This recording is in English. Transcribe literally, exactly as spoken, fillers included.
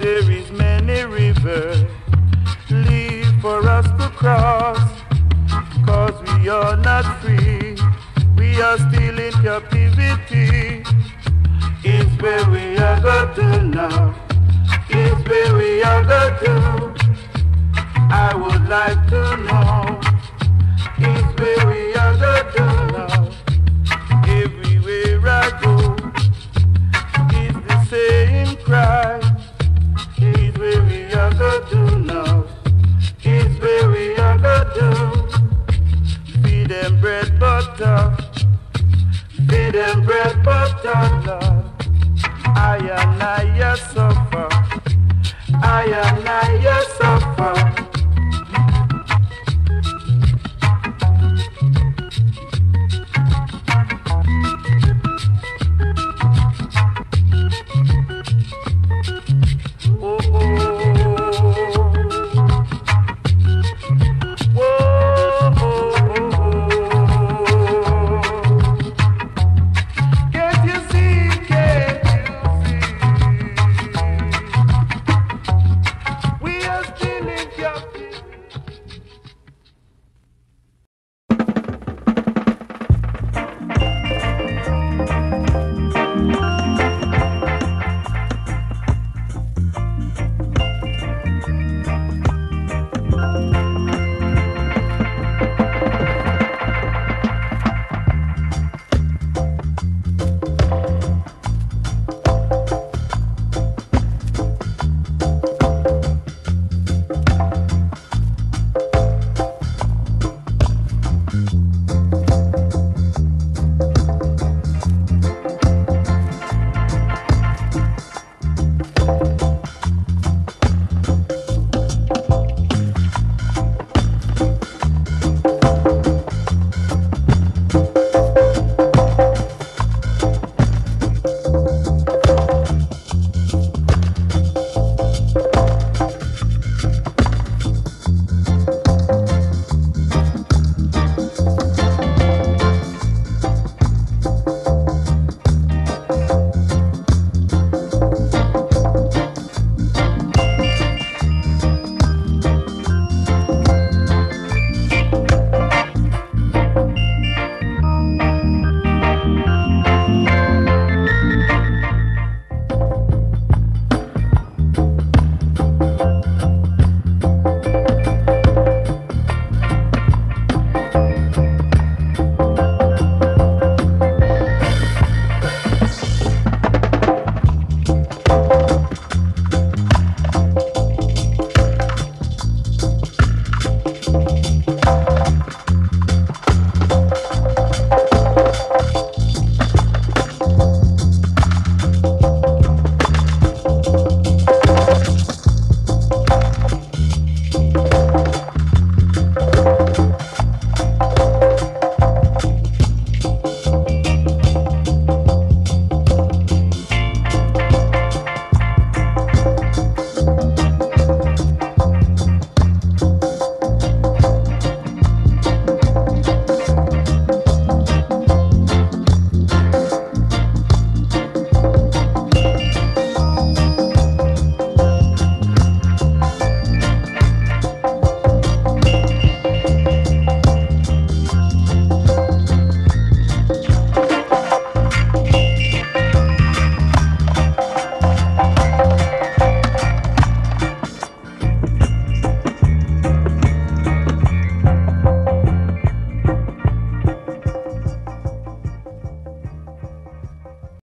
there is many rivers leave for us to cross, cause we are not free, we are still in captivity. Is where we are going to now, is where we are going to. I would like to know, is where we are going to now. Everywhere I go, is the same cry. Is where we are going to now, is where we are going to. Feed them bread butter, feed them bread butter, Lord. I and I suffer, I and I